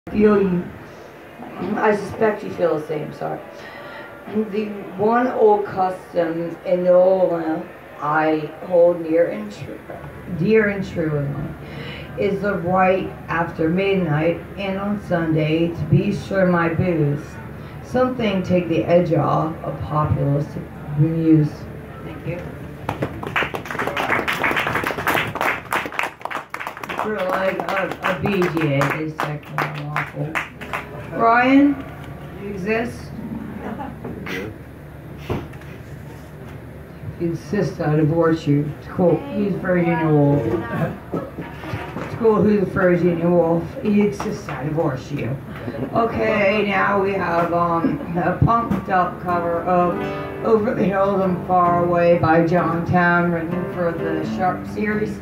feel you. I suspect you feel the same. Sorry. The one old custom in New Orleans I hold dear and true in life is the right after midnight and on Sunday to be sure my booze. Something take the edge off of populist news. Thank you. For like a BJ is technically awful. Ryan, do you exist? If you insist I divorce you. It's cool. Who's Virginia Woolf? It's cool. Who's Virginia Woolf? He insists I divorce you. Okay, now we have a pumped up cover of Over the Hills and Far Away by John Town, written for the Sharp series.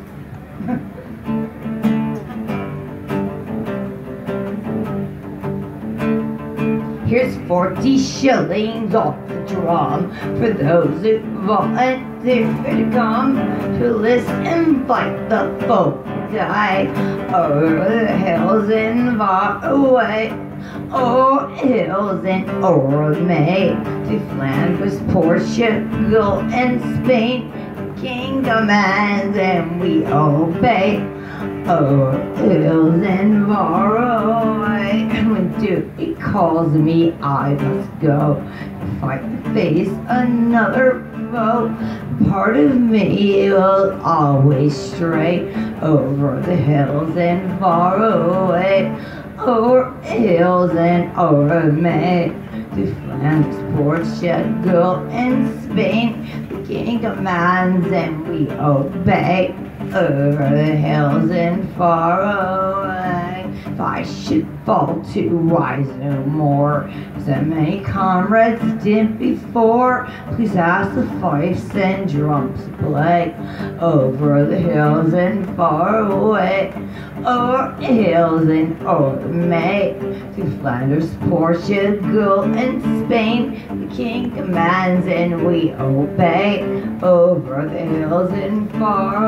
Here's 40 shillings off the drum for those who volunteer to come to listen and fight the folk die over the hills and far away, o'er hills and o'er May, to Flanders, Portugal, and Spain. The king commands and we obey, o'er hills and far away. When duty calls me, I must go and fight and face another foe. Part of me will always stray over the hills and far away, o'er hills and o'er May, to Flanders, Portugal, and Spain. The king commands and we obey, over the hills and far away. If I should fall to rise no more, as so many comrades did before, please ask the fifes and drums to play, over the hills and far away, over hills and over May, to Flanders, Portugal, and Spain. The king commands and we obey, over the hills and far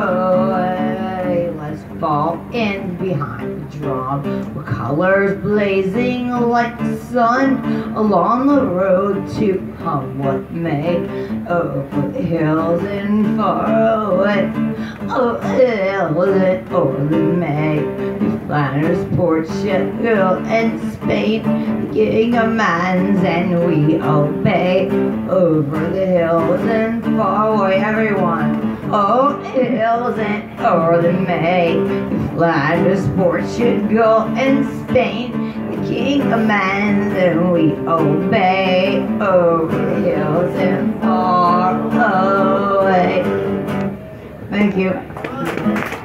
away. Let's fall in behind the drum, with colors blazing like the sun, along the road to come what may, over the hills and far away, over the hills and over the May, to Flanders, Portugal, and Spain. The king commands and we obey, over the hills and far away. Everyone, over the hills and over the May, to Flanders, Portugal, and Spain. The king commands and we obey, over the hills and far away. Thank you.